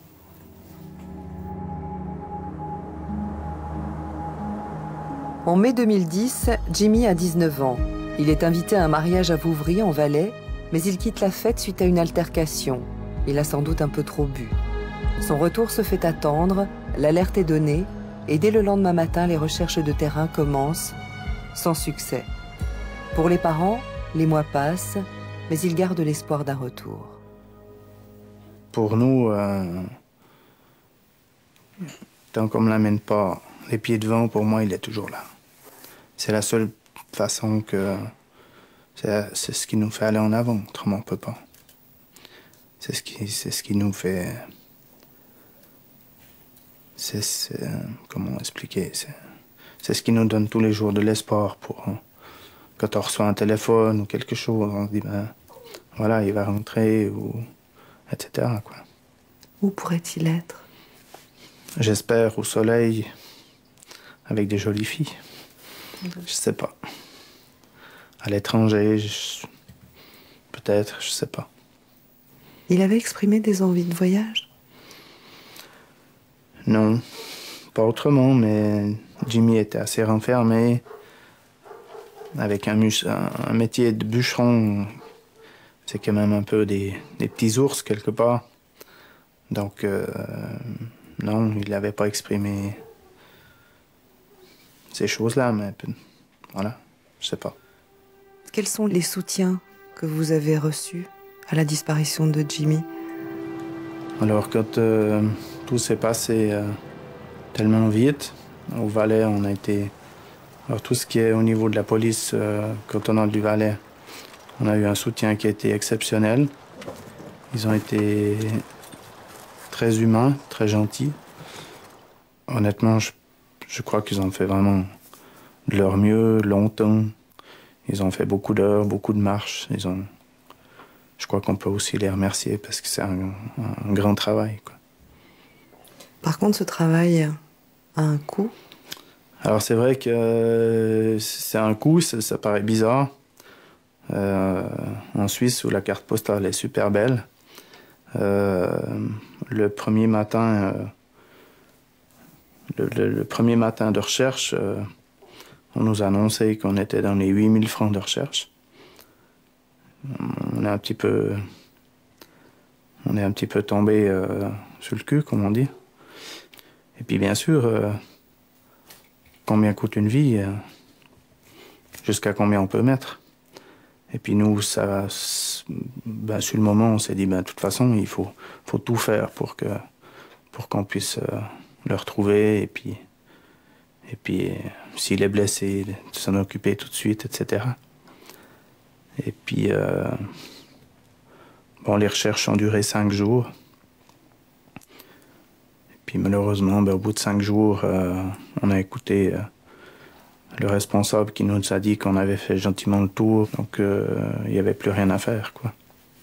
En mai deux mille dix, Jimmy a dix-neuf ans. Il est invité à un mariage à Vouvry, en Valais, mais il quitte la fête suite à une altercation. Il a sans doute un peu trop bu. Son retour se fait attendre, l'alerte est donnée, et dès le lendemain matin, les recherches de terrain commencent, sans succès. Pour les parents, les mois passent, mais ils gardent l'espoir d'un retour. Pour nous, euh, tant qu'on ne l'amène pas les pieds devant, pour moi, il est toujours là. C'est la seule façon que... C'est, c'est ce qui nous fait aller en avant, autrement on ne peut pas. C'est ce qui, c'est ce qui nous fait c'est, comment expliquer, c'est ce qui nous donne tous les jours de l'espoir pour quand on reçoit un téléphone ou quelque chose, on se dit ben voilà, il va rentrer ou et cetera quoi. Où pourrait-il être? J'espère au soleil avec des jolies filles. Mmh. Je sais pas. À l'étranger, je... peut-être, je sais pas. Il avait exprimé des envies de voyage? Non, pas autrement, mais Jimmy était assez renfermé. Avec un, un, un métier de bûcheron, c'est quand même un peu des, des petits ours quelque part. Donc, euh, non, il n'avait pas exprimé ces choses-là, mais voilà, je sais pas. Quels sont les soutiens que vous avez reçus à la disparition de Jimmy? Alors, quand euh, tout s'est passé euh, tellement vite, au Valais, on a été... Alors, tout ce qui est au niveau de la police, euh, cantonale du Valais, on a eu un soutien qui a été exceptionnel. Ils ont été très humains, très gentils. Honnêtement, je, je crois qu'ils ont fait vraiment de leur mieux, longtemps. Ils ont fait beaucoup d'heures, beaucoup de marches. Ils ont... Je crois qu'on peut aussi les remercier parce que c'est un, un grand travail, quoi. Par contre, ce travail a un coût? Alors c'est vrai que c'est un coût, ça, ça paraît bizarre. Euh, en Suisse, où la carte postale est super belle, euh, le premier matin, euh, le, le, le premier matin de recherche, euh, on nous a annoncé qu'on était dans les huit mille francs de recherche. On est un petit peu, on est un petit peu tombé euh, sur le cul, comme on dit. Et puis bien sûr, euh, combien coûte une vie, euh, jusqu'à combien on peut mettre. Et puis nous, ça, ben, sur le moment, on s'est dit, ben, de toute façon, il faut, faut tout faire pour que, pour qu'on puisse euh, le retrouver. Et puis, et puis euh, s'il est blessé, de s'en occuper tout de suite, et cetera. Et puis, euh, bon, les recherches ont duré cinq jours. Et puis malheureusement, ben, au bout de cinq jours, euh, on a écouté euh, le responsable qui nous a dit qu'on avait fait gentiment le tour, donc euh, il n'y avait plus rien à faire, quoi.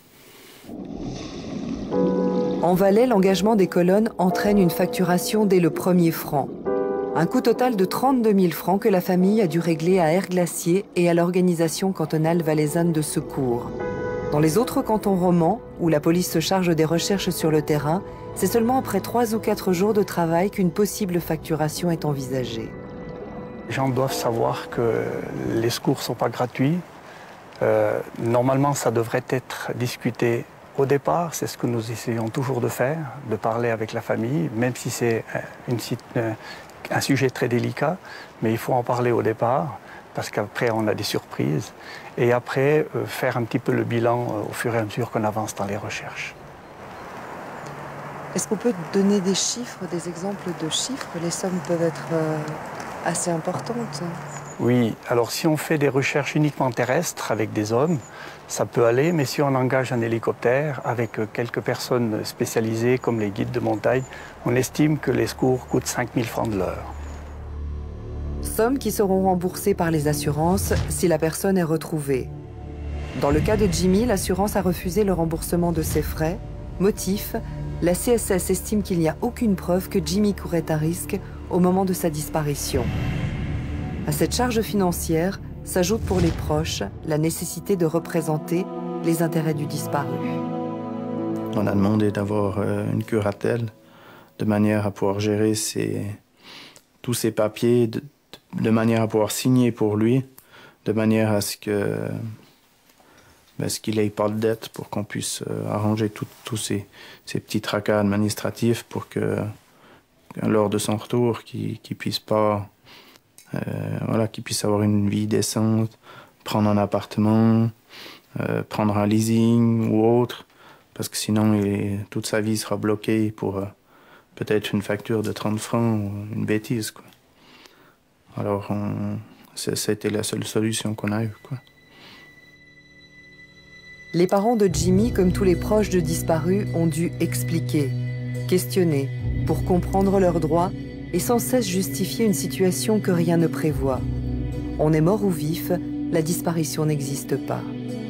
En Valais, l'engagement des colonnes entraîne une facturation dès le premier franc. Un coût total de trente-deux mille francs que la famille a dû régler à Air-Glacier et à l'organisation cantonale valaisanne de secours. Dans les autres cantons romans, où la police se charge des recherches sur le terrain, c'est seulement après trois ou quatre jours de travail qu'une possible facturation est envisagée. Les gens doivent savoir que les secours ne sont pas gratuits. Euh, normalement, ça devrait être discuté au départ. C'est ce que nous essayons toujours de faire, de parler avec la famille, même si c'est une, une, un sujet très délicat. Mais il faut en parler au départ, parce qu'après, on a des surprises. Et après, euh, faire un petit peu le bilan euh, au fur et à mesure qu'on avance dans les recherches. Est-ce qu'on peut donner des chiffres, des exemples de chiffres? Les sommes peuvent être euh, assez importantes. Oui, alors si on fait des recherches uniquement terrestres avec des hommes, ça peut aller, mais si on engage un hélicoptère avec quelques personnes spécialisées comme les guides de montagne, on estime que les secours coûtent cinq mille francs de l'heure. Sommes qui seront remboursées par les assurances si la personne est retrouvée. Dans le cas de Jimmy, l'assurance a refusé le remboursement de ses frais. Motif, la C S S estime qu'il n'y a aucune preuve que Jimmy courait un risque au moment de sa disparition. À cette charge financière s'ajoute pour les proches la nécessité de représenter les intérêts du disparu. On a demandé d'avoir euh, une curatelle de manière à pouvoir gérer ses, tous ses papiers, de, de manière à pouvoir signer pour lui, de manière à ce que ben, ce qu'il n'ait pas de dette pour qu'on puisse euh, arranger tous ces, ces petits tracas administratifs pour que, lors de son retour, qu'il ne puisse pas Euh, voilà, qu'il puisse avoir une vie décente, prendre un appartement, euh, prendre un leasing ou autre, parce que sinon il est, toute sa vie sera bloquée pour euh, peut-être une facture de trente francs ou une bêtise, quoi. Alors c'était la seule solution qu'on a eue, quoi. Les parents de Jimmy, comme tous les proches de disparus, ont dû expliquer. questionner pour comprendre leurs droits et sans cesse justifier une situation que rien ne prévoit. On est mort ou vif, la disparition n'existe pas.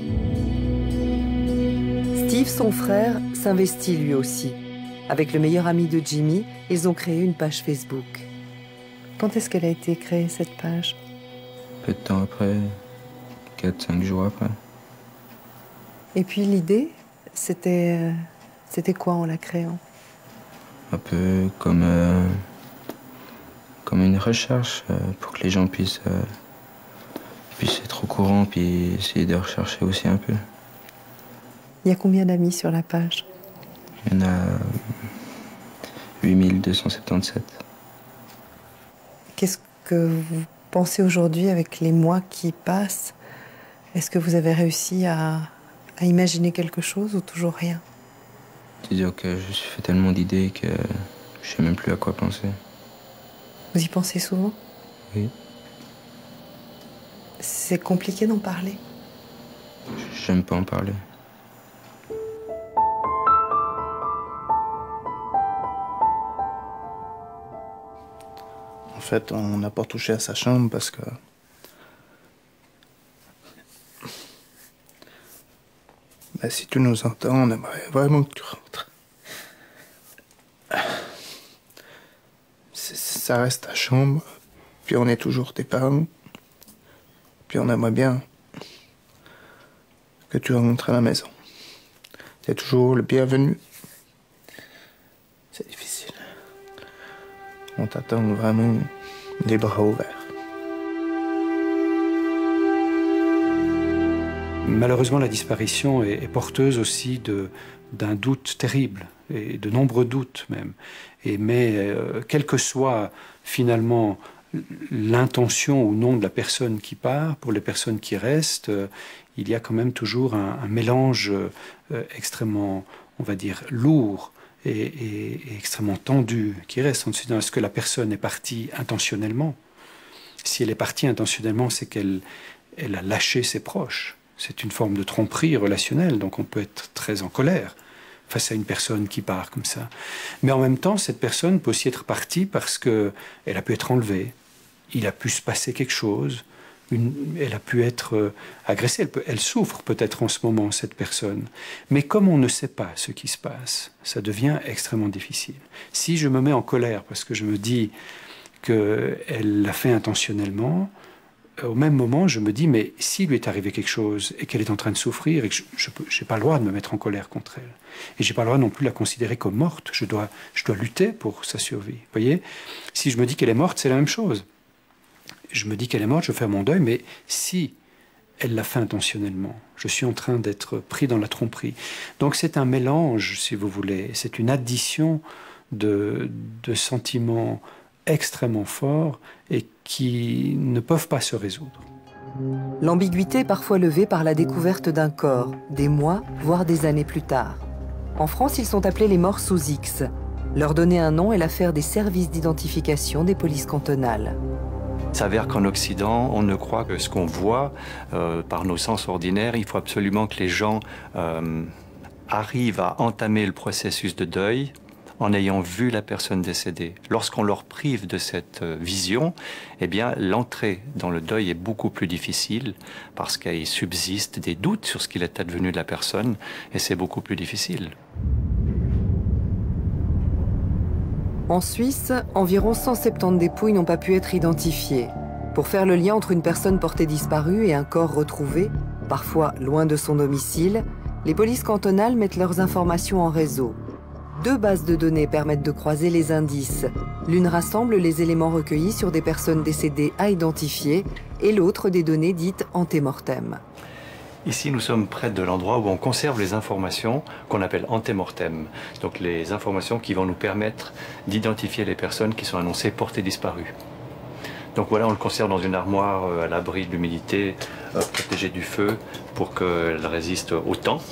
Steve, son frère, s'investit lui aussi. Avec le meilleur ami de Jimmy, ils ont créé une page Facebook. Quand est-ce qu'elle a été créée, cette page? Peu de temps après, quatre cinq jours après. Et puis l'idée, c'était euh, c'était quoi en la créant? Un peu comme, euh, comme une recherche euh, pour que les gens puissent, euh, puissent être au courant puis essayer de rechercher aussi un peu. Il y a combien d'amis sur la page? Il y en a huit mille deux cent soixante-dix-sept. Qu'est-ce que vous pensez aujourd'hui avec les mois qui passent? Est-ce que vous avez réussi à, à imaginer quelque chose ou toujours rien? C'est-à-dire que je me suis fait tellement d'idées que je sais même plus à quoi penser. Vous y pensez souvent? Oui. C'est compliqué d'en parler? J'aime pas en parler. En fait, on n'a pas touché à sa chambre parce que... Ben, si tu nous entends, on aimerait vraiment que tu rentres. C ça reste ta chambre, puis on est toujours tes parents. Puis on aimerait bien que tu rentres à la maison. T'es toujours le bienvenu. C'est difficile. On t'attend vraiment les bras ouverts. Malheureusement, la disparition est, est porteuse aussi d'un doute terrible, et de nombreux doutes même. Et, mais euh, quelle que soit finalement l'intention ou non de la personne qui part, pour les personnes qui restent, euh, il y a quand même toujours un, un mélange euh, extrêmement, on va dire, lourd et, et, et extrêmement tendu qui reste. Ensuite, est-ce que la personne est partie intentionnellement? Si elle est partie intentionnellement, c'est qu'elle elle a lâché ses proches. C'est une forme de tromperie relationnelle, donc on peut être très en colère face à une personne qui part comme ça. Mais en même temps, cette personne peut aussi être partie parce qu'elle a pu être enlevée, il a pu se passer quelque chose, une, elle a pu être euh, agressée, elle, peut, elle souffre peut-être en ce moment, cette personne. Mais comme on ne sait pas ce qui se passe, ça devient extrêmement difficile. Si je me mets en colère parce que je me dis qu'elle l'a fait intentionnellement, au même moment, je me dis, mais s'il lui est arrivé quelque chose et qu'elle est en train de souffrir et que je n'ai pas le droit de me mettre en colère contre elle, et je n'ai pas le droit non plus de la considérer comme morte, je dois, je dois lutter pour sa survie. Vous voyez, si je me dis qu'elle est morte, c'est la même chose. Je me dis qu'elle est morte, je vais faire mon deuil, mais si elle l'a fait intentionnellement, je suis en train d'être pris dans la tromperie. Donc c'est un mélange, si vous voulez, c'est une addition de, de sentiments extrêmement forts et qui ne peuvent pas se résoudre. L'ambiguïté est parfois levée par la découverte d'un corps, des mois, voire des années plus tard. En France, ils sont appelés les morts sous X. Leur donner un nom est l'affaire des services d'identification des polices cantonales. Il s'avère qu'en Occident, on ne croit que ce qu'on voit euh, par nos sens ordinaires. Il faut absolument que les gens euh, arrivent à entamer le processus de deuil en ayant vu la personne décédée. Lorsqu'on leur prive de cette euh, vision, eh bien, l'entrée dans le deuil est beaucoup plus difficile parce qu'il subsiste des doutes sur ce qu'il est advenu de la personne et c'est beaucoup plus difficile. En Suisse, environ cent soixante-dix dépouilles n'ont pas pu être identifiées. Pour faire le lien entre une personne portée disparue et un corps retrouvé, parfois loin de son domicile, les polices cantonales mettent leurs informations en réseau. Deux bases de données permettent de croiser les indices. L'une rassemble les éléments recueillis sur des personnes décédées à identifier et l'autre des données dites antémortem. Ici, nous sommes près de l'endroit où on conserve les informations qu'on appelle antémortem. Donc les informations qui vont nous permettre d'identifier les personnes qui sont annoncées portées disparues. Donc voilà, on le conserve dans une armoire à l'abri de l'humidité, protégée du feu pour qu'elle résiste au temps.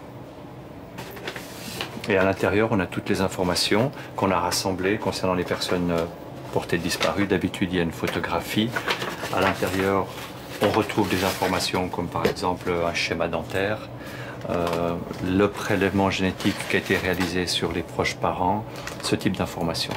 Et à l'intérieur, on a toutes les informations qu'on a rassemblées concernant les personnes portées disparues. D'habitude, il y a une photographie. À l'intérieur, on retrouve des informations comme par exemple un schéma dentaire, euh, le prélèvement génétique qui a été réalisé sur les proches parents, ce type d'informations.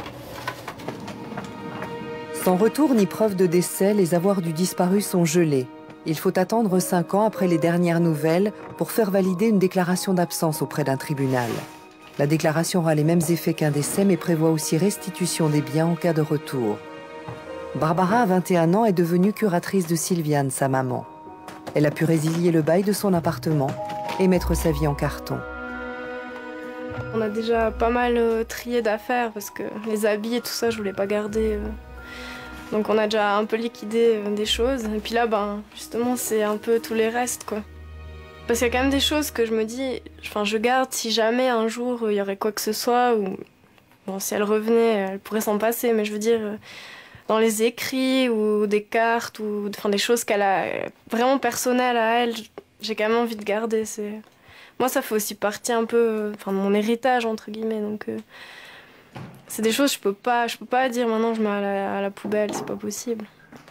Sans retour ni preuve de décès, les avoirs du disparu sont gelés. Il faut attendre cinq ans après les dernières nouvelles pour faire valider une déclaration d'absence auprès d'un tribunal. La déclaration aura les mêmes effets qu'un décès, mais prévoit aussi restitution des biens en cas de retour. Barbara, à vingt et un ans, est devenue curatrice de Sylviane, sa maman. Elle a pu résilier le bail de son appartement et mettre sa vie en carton. On a déjà pas mal euh, trié d'affaires parce que les habits et tout ça, je voulais pas garder. Euh. Donc on a déjà un peu liquidé euh, des choses. Et puis là, ben, justement, c'est un peu tous les restes, quoi. Parce qu'il y a quand même des choses que je me dis, enfin, je garde si jamais un jour il y aurait quoi que ce soit, ou bon, si elle revenait, elle pourrait s'en passer, mais je veux dire, dans les écrits ou des cartes, ou enfin, des choses qu'elle a vraiment personnelles à elle, j'ai quand même envie de garder. Moi, ça fait aussi partie un peu enfin, de mon héritage, entre guillemets, donc euh, c'est des choses que je peux pas, je peux pas dire maintenant je mets à la, à la poubelle, c'est pas possible.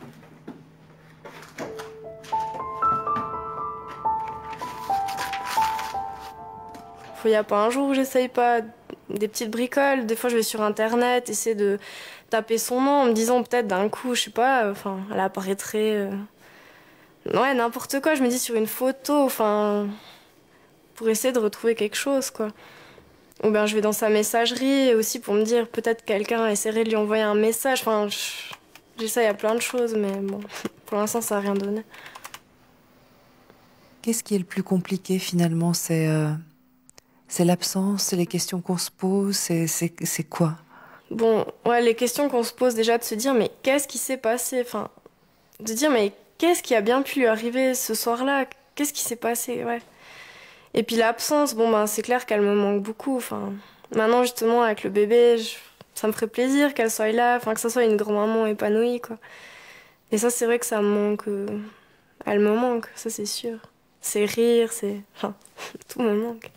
Il n'y a pas un jour où j'essaye pas des petites bricoles. Des fois, je vais sur Internet, essayer de taper son nom en me disant peut-être d'un coup, je sais pas, enfin, elle apparaîtrait... Euh... Ouais, n'importe quoi, je me dis sur une photo, enfin, pour essayer de retrouver quelque chose, quoi. Ou bien je vais dans sa messagerie aussi pour me dire peut-être quelqu'un essaierait de lui envoyer un message. Enfin, j'essaye à plein de choses, mais bon, pour l'instant, ça n'a rien donné. Qu'est-ce qui est le plus compliqué, finalement? C'est... Euh... C'est l'absence, c'est les questions qu'on se pose, c'est quoi? Bon, ouais, les questions qu'on se pose déjà, de se dire, mais qu'est-ce qui s'est passé? Enfin, de dire, mais qu'est-ce qui a bien pu lui arriver ce soir-là? Qu'est-ce qui s'est passé? Ouais. Et puis l'absence, bon, ben, c'est clair qu'elle me manque beaucoup. Enfin, maintenant, justement, avec le bébé, je... ça me ferait plaisir qu'elle soit là, enfin, que ça soit une grand-maman épanouie, quoi. Et ça, c'est vrai que ça me manque. Euh... Elle me manque, ça, c'est sûr. C'est rire, c'est... Enfin, tout me manque.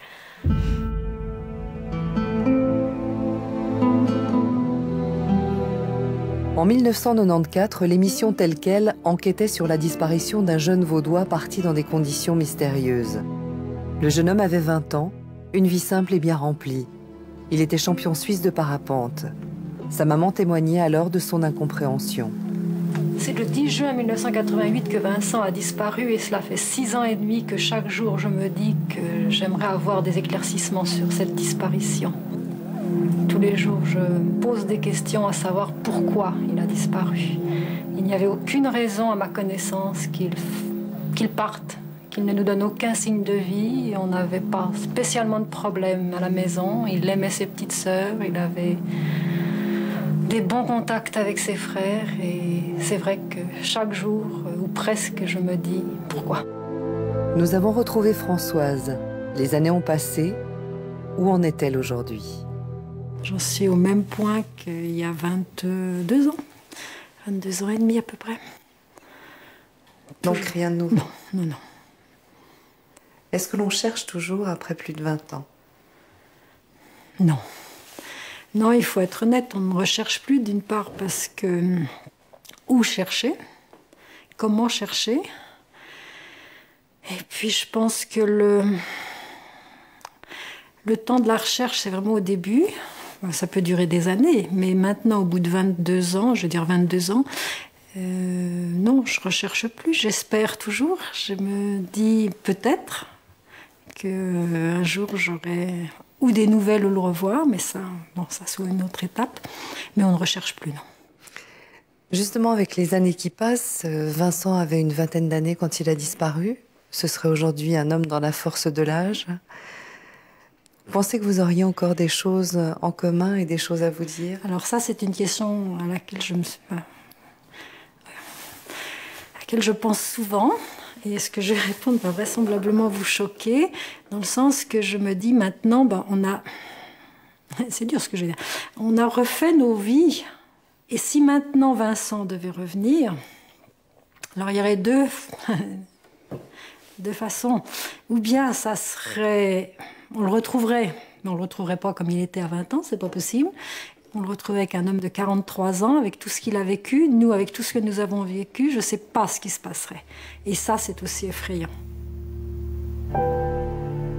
En mille neuf cent quatre-vingt-quatorze, l'émission Telle Quelle enquêtait sur la disparition d'un jeune Vaudois parti dans des conditions mystérieuses. Le jeune homme avait vingt ans, une vie simple et bien remplie. Il était champion suisse de parapente. Sa maman témoignait alors de son incompréhension. C'est le dix juin mille neuf cent quatre-vingt-huit que Vincent a disparu et cela fait six ans et demi que chaque jour je me dis que j'aimerais avoir des éclaircissements sur cette disparition. Tous les jours je me pose des questions à savoir pourquoi il a disparu. Il n'y avait aucune raison à ma connaissance qu'il qu'il parte, qu'il ne nous donne aucun signe de vie. On n'avait pas spécialement de problème à la maison. Il aimait ses petites sœurs, il avait des bons contacts avec ses frères et c'est vrai que chaque jour, ou presque, je me dis pourquoi. Nous avons retrouvé Françoise. Les années ont passé. Où en est-elle aujourd'hui? J'en suis au même point qu'il y a vingt-deux ans. vingt-deux ans et demi à peu près. Donc rien de nouveau? Non, non, non. Est-ce que l'on cherche toujours après plus de vingt ans? Non. Non, il faut être honnête, on ne recherche plus d'une part parce que où chercher, comment chercher. Et puis je pense que le, le temps de la recherche, c'est vraiment au début. Ça peut durer des années, mais maintenant, au bout de vingt-deux ans, je veux dire vingt-deux ans, euh, non, je ne recherche plus. J'espère toujours. Je me dis peut-être qu'un jour j'aurai ou des nouvelles ou le revoir, mais ça, bon, ça soit une autre étape. Mais on ne recherche plus, non. Justement, avec les années qui passent, Vincent avait une vingtaine d'années quand il a disparu. Ce serait aujourd'hui un homme dans la force de l'âge. Vous pensez que vous auriez encore des choses en commun et des choses à vous dire? Alors ça, c'est une question à laquelle je me suis... à laquelle je pense souvent. Et ce que je vais répondre va vraisemblablement vous choquer, dans le sens que je me dis maintenant, ben, on a... C'est dur ce que je vais dire. On a refait nos vies. Et si maintenant Vincent devait revenir, alors il y aurait deux, deux façons. Ou bien ça serait... On le retrouverait, mais on ne le retrouverait pas comme il était à vingt ans, c'est pas possible. On le retrouverait avec un homme de quarante-trois ans, avec tout ce qu'il a vécu. Nous, avec tout ce que nous avons vécu, je ne sais pas ce qui se passerait. Et ça, c'est aussi effrayant.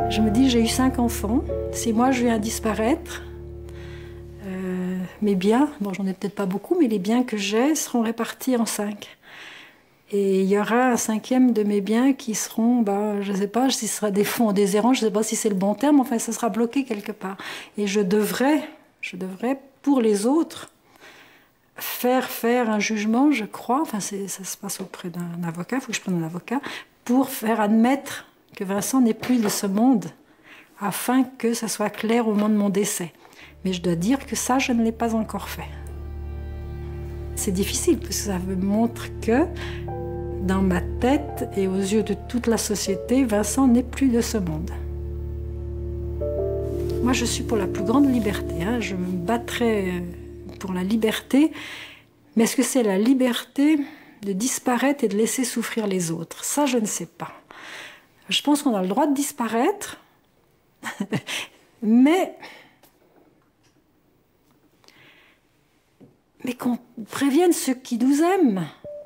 Je me dis, j'ai eu cinq enfants. Si moi je viens disparaître, euh, mes biens, bon j'en ai peut-être pas beaucoup, mais les biens que j'ai seront répartis en cinq. Et il y aura un cinquième de mes biens qui seront, bah, je ne sais pas si ce sera des fonds en déshérence, je ne sais pas si c'est le bon terme, enfin ça sera bloqué quelque part. Et je devrais, je devrais pour les autres, faire faire un jugement, je crois, enfin ça se passe auprès d'un avocat, il faut que je prenne un avocat, pour faire admettre que Vincent n'est plus de ce monde, afin que ça soit clair au moment de mon décès. Mais je dois dire que ça, je ne l'ai pas encore fait. C'est difficile, parce que ça me montre que, dans ma tête et aux yeux de toute la société, Vincent n'est plus de ce monde. Moi, je suis pour la plus grande liberté, hein. Je me battrai pour la liberté, mais est-ce que c'est la liberté de disparaître et de laisser souffrir les autres? Ça, je ne sais pas. Je pense qu'on a le droit de disparaître, mais, mais qu'on prévienne ceux qui nous aiment.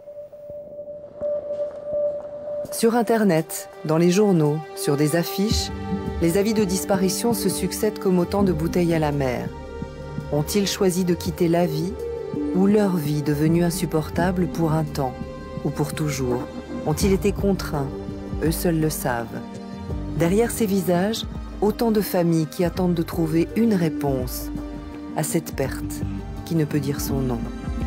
Sur Internet, dans les journaux, sur des affiches, les avis de disparition se succèdent comme autant de bouteilles à la mer. Ont-ils choisi de quitter la vie ou leur vie devenue insupportable pour un temps ou pour toujours? Ont-ils été contraints? Eux seuls le savent. Derrière ces visages, autant de familles qui attendent de trouver une réponse à cette perte qui ne peut dire son nom.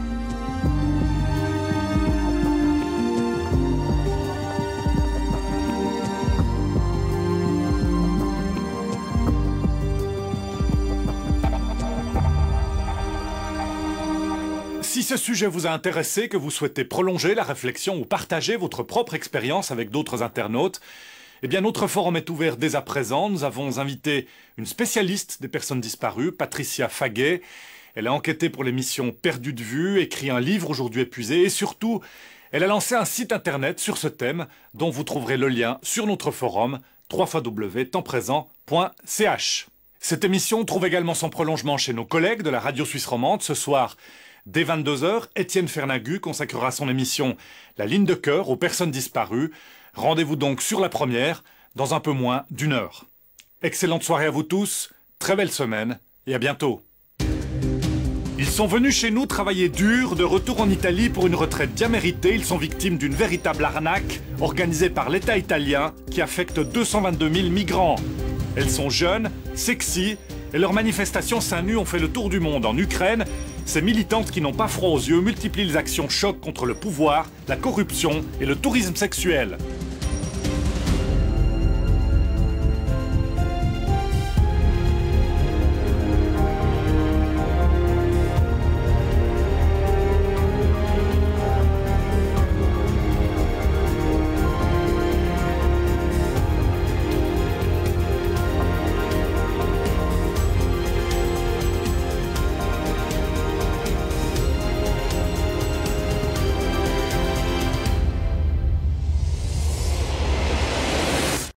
Si ce sujet vous a intéressé, que vous souhaitez prolonger la réflexion ou partager votre propre expérience avec d'autres internautes, eh bien notre forum est ouvert dès à présent. Nous avons invité une spécialiste des personnes disparues, Patricia Faguet. Elle a enquêté pour l'émission Perdu de vue, écrit un livre aujourd'hui épuisé et surtout, elle a lancé un site internet sur ce thème dont vous trouverez le lien sur notre forum w w w point temps présent point c h. Cette émission trouve également son prolongement chez nos collègues de la radio suisse romande. Ce soir, dès vingt-deux heures, Étienne Fernagu consacrera son émission La ligne de cœur aux personnes disparues. Rendez-vous donc sur la première, dans un peu moins d'une heure. Excellente soirée à vous tous, très belle semaine et à bientôt. Ils sont venus chez nous travailler dur, de retour en Italie pour une retraite bien méritée. Ils sont victimes d'une véritable arnaque organisée par l'État italien qui affecte deux cent vingt-deux mille migrants. Elles sont jeunes, sexy et leurs manifestations seins nus ont fait le tour du monde. En Ukraine, ces militantes qui n'ont pas froid aux yeux multiplient les actions choc contre le pouvoir, la corruption et le tourisme sexuel.